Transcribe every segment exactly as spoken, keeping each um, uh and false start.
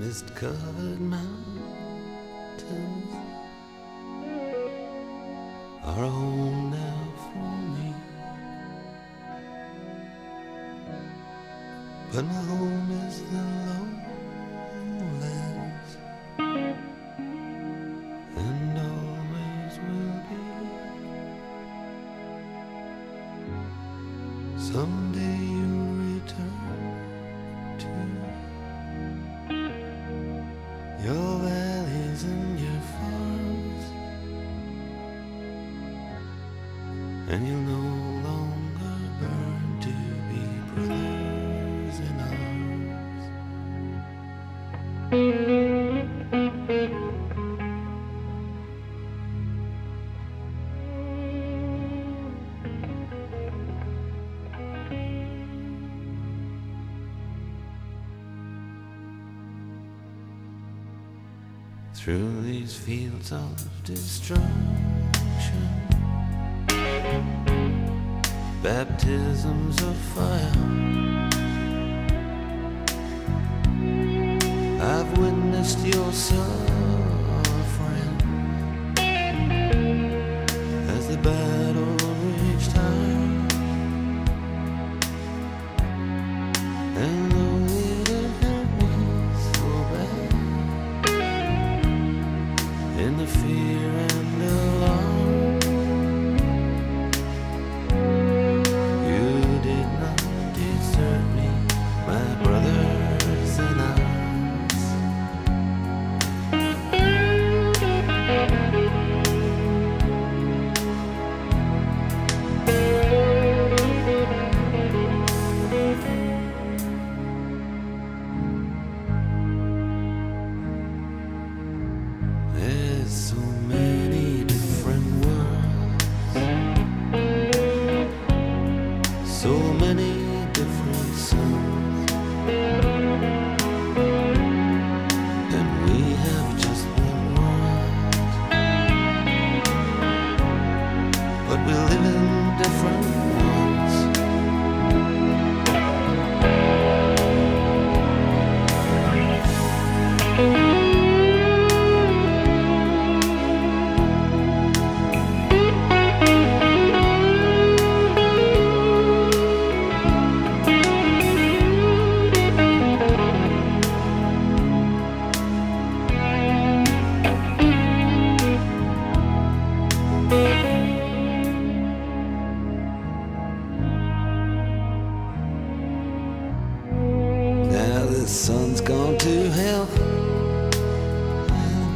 Mist-covered mountains are a home now for me, but my home is the lowlands, and always will be. Someday you'll return to your valleys and your farms, and you'll no longer burn to be brothers in arms. Through these fields of destruction, baptisms of fire, I've witnessed your suffering as the battle reached high, and though it had hurt me so bad, in the fear and alarm, you did not desert me, my brothers in arms. There's so many different worlds, so many different suns, and we have just one world, but we live in different ones. Now the sun's gone to hell, and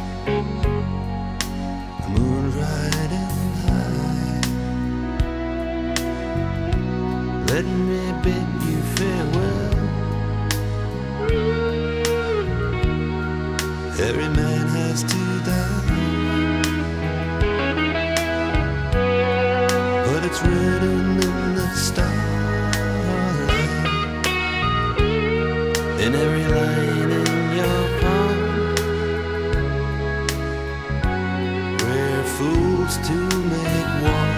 the moon's riding high. Let me bid you farewell. Every man has to die, but it's written in the stars, in every line in your palm. We're fools to make war.